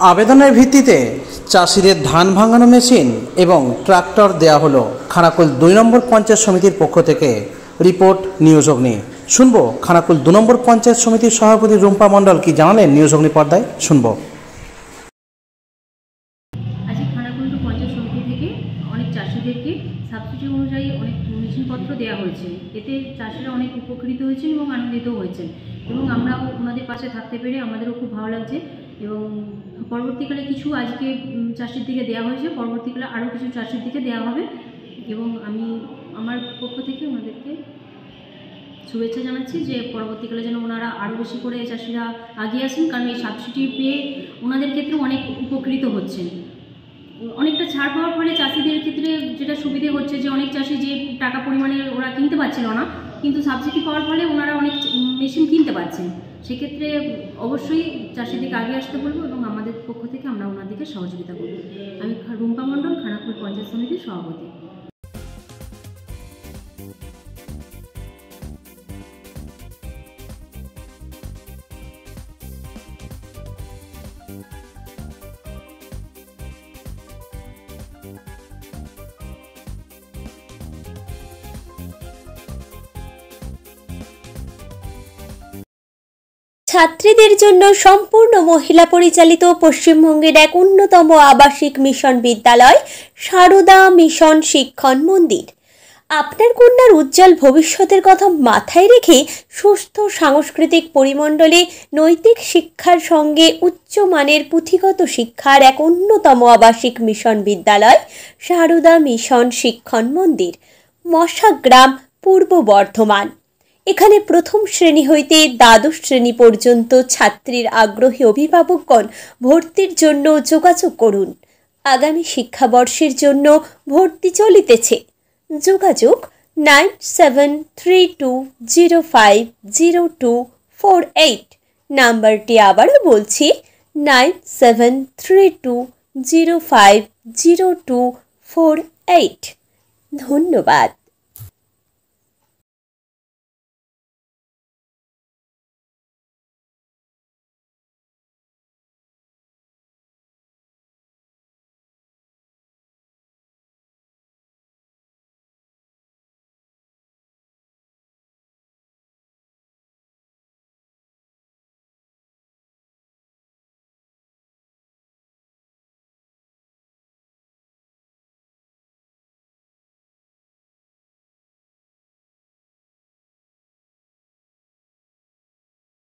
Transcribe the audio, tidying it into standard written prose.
আবেদনের ভিত্তিতে চাষিদের ধান ভাঙানো মেশিন এবং ট্রাক্টর দেয়া হলো। খানাকুল 2 নম্বর পঞ্চায়েত সমিতির পক্ষ থেকে। রিপোর্ট নিউজ অগ্নি। শুনবো খানাকুল 2 নম্বর পঞ্চায়েত সমিতির সভাপতি রুম্পা মণ্ডল কি জানালেন নিউজ অগ্নি পর্দায়, শুনবো। আজ খানাকুল পঞ্চায়েত সমিতি থেকে অনেক চাষিদেরকে সাবসিডি অনুযায়ী অনেক মেশিনপত্র দেওয়া হয়েছে। এতে চাষিরা অনেক উপকৃত হয়েছেন এবং আনন্দিত হয়েছেন এবং আমরাও ওনাদের পাশে থাকতে পেরে আমাদেরও খুব ভালো লাগছে। এবং পরবর্তীকালে কিছু আজকে চাষির দিকে দেওয়া হয়েছে, পরবর্তীকালে আরও কিছু চাষির দিকে দেওয়া হবে এবং আমি আমার পক্ষ থেকে ওনাদেরকে শুভেচ্ছা জানাচ্ছি যে পরবর্তীকালে যেন ওনারা আরও বেশি করে চাষিরা এগিয়ে আসেন, কারণ এই সাবসিডি পেয়ে ওনাদের ক্ষেত্রে অনেক উপকৃত হচ্ছেন। অনেকটা ছাড় পাওয়ার ফলে চাষিদের ক্ষেত্রে যেটা সুবিধে হচ্ছে যে অনেক চাষি যে টাকা পরিমাণে ওরা কিনতে পারছিল না, কিন্তু সাবসিডি পাওয়ার ফলে ওনারা অনেক মেশিন কিনতে পারছেন। সেক্ষেত্রে অবশ্যই চাষিদেরকে আগে আসতে বলবো এবং আমাদের পক্ষ থেকে আমরা ওনাদেরকে সহযোগিতা করব। আমি রুম্পা মণ্ডল, খানাকুল পঞ্চায়েত সমিতির সভাপতি। ছাত্রীদের জন্য সম্পূর্ণ মহিলা পরিচালিত পশ্চিমবঙ্গের এক অন্যতম আবাসিক মিশন বিদ্যালয় সারদা মিশন শিক্ষণ মন্দির। আপনার কন্যার উজ্জ্বল ভবিষ্যতের কথা মাথায় রেখে সুস্থ সাংস্কৃতিক পরিমণ্ডলে নৈতিক শিক্ষার সঙ্গে উচ্চমানের পুঁথিগত শিক্ষার এক অন্যতম আবাসিক মিশন বিদ্যালয় সারদা মিশন শিক্ষণ মন্দির, মশাগ্রাম, পূর্ব বর্ধমান। এখানে প্রথম শ্রেণী হইতে দ্বাদশ শ্রেণী পর্যন্ত ছাত্রীর আগ্রহী অভিভাবকগণ ভর্তির জন্য যোগাযোগ করুন। আগামী শিক্ষাবর্ষের জন্য ভর্তি চলিতেছে। যোগাযোগ 9732050248। নাম্বারটি আবারও বলছি 9732050248। ধন্যবাদ।